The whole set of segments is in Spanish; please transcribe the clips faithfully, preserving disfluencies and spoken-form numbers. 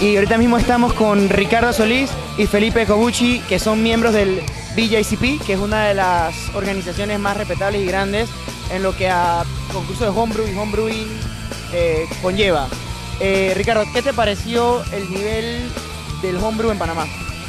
Y ahorita mismo estamos con Ricardo Solís y Felipe Cobucci, que son miembros del B J C P, que es una de las organizaciones más respetables y grandes en lo que a concurso de homebrew y homebrewing eh, conlleva. Eh, Ricardo, ¿qué te pareció el nivel del homebrew en Panamá?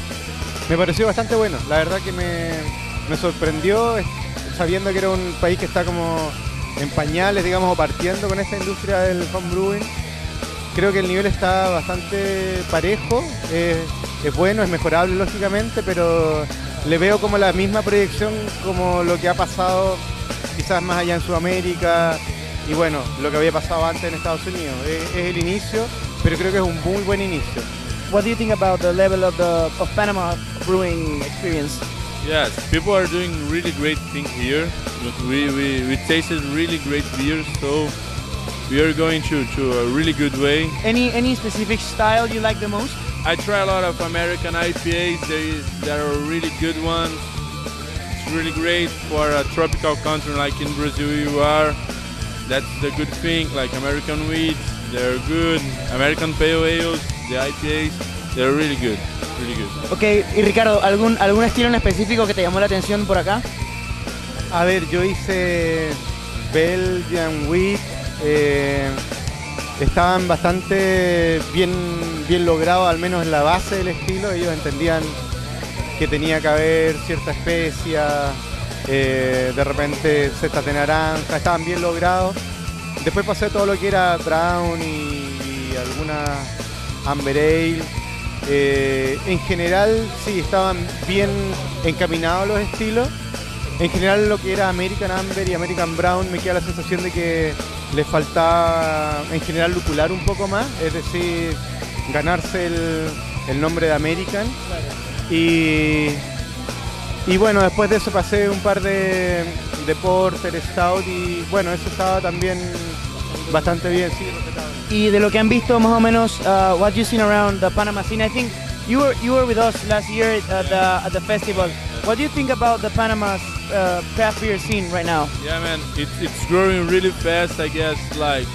Me pareció bastante bueno, la verdad que me, me sorprendió sabiendo que era un país que está como en pañales, digamos, o partiendo con esta industria del homebrewing. Creo que el nivel está bastante parejo, es, es bueno, es mejorable lógicamente, pero le veo como la misma proyección como lo que ha pasado quizás más allá en Sudamérica y bueno, lo que había pasado antes en Estados Unidos. Es, es el inicio, pero creo que es un muy buen inicio. What do you think about the level of the of Panama brewing experience? Yes, people are doing really great things here. We, we, we tasted really great beers, so we are going to, to a really good way. Any any specific style you like the most? I try a lot of American I P As, they, there are really good ones. It's really great for a tropical country like in Brazil you are. That's the good thing, like American wheats, they're good. American pale ales, the I P As, they're really good, really good. Ok, y Ricardo, ¿algún, algún estilo en específico que te llamó la atención por acá? A ver, yo hice Belgian Wheat, eh, estaban bastante bien, bien logrados, al menos en la base del estilo. Ellos entendían que tenía que haber cierta especia, eh, de repente cestas de naranja, estaban bien logrados. Después pasé todo lo que era brown y, y alguna amber ale. Eh, en general sí, estaban bien encaminados los estilos. En general lo que era American Amber y American Brown me queda la sensación de que les faltaba en general lupular un poco más, es decir, ganarse el, el nombre de American. Y, y bueno, después de eso pasé un par de, de Porter, Stout y bueno, eso estaba también bastante bien, sí, respetable. Y de lo que han visto más o menos, uh, what you've seen around the Panama scene, I think you were you were with us last year at the at the festival. What do you think about the Panama's uh, craft beer scene right now? Yeah, man, it, it's growing really fast, I guess. Like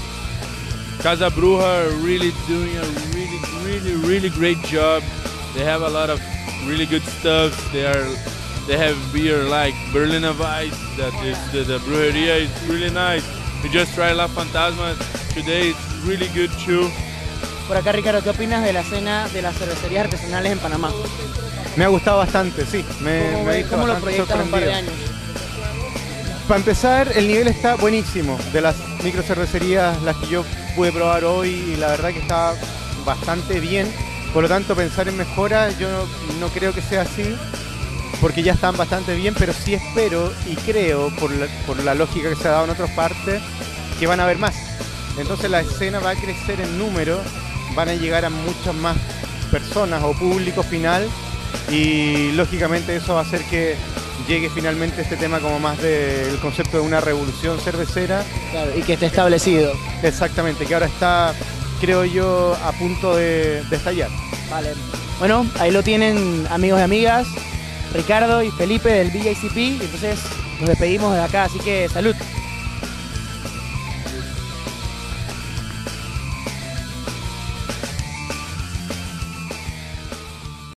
Casa Bruja are really doing a really, really, really great job. They have a lot of really good stuff. They are, they have beer like Berliner Weiss. That is the, the breweria is really nice. We just tried La Fantasma today. It's really good too. Por acá, Ricardo, ¿qué opinas de la escena de las cervecerías artesanales en Panamá? Me ha gustado bastante, sí. Me, ¿Cómo, me ves, ¿cómo lo proyectas en un par de años? Para empezar, el nivel está buenísimo de las microcervecerías, las que yo pude probar hoy, y la verdad que está bastante bien. Por lo tanto, pensar en mejora yo no, no creo que sea así, porque ya están bastante bien, pero sí espero y creo, por la, por la lógica que se ha dado en otras partes, que van a haber más. Entonces la escena va a crecer en número, van a llegar a muchas más personas o público final, y lógicamente eso va a hacer que llegue finalmente este tema como más del concepto de una revolución cervecera. Claro, y que esté establecido. Exactamente, que ahora está, creo yo, a punto de, de estallar. Vale. Bueno, ahí lo tienen, amigos y amigas, Ricardo y Felipe del B J C P, y entonces nos despedimos de acá, así que salud.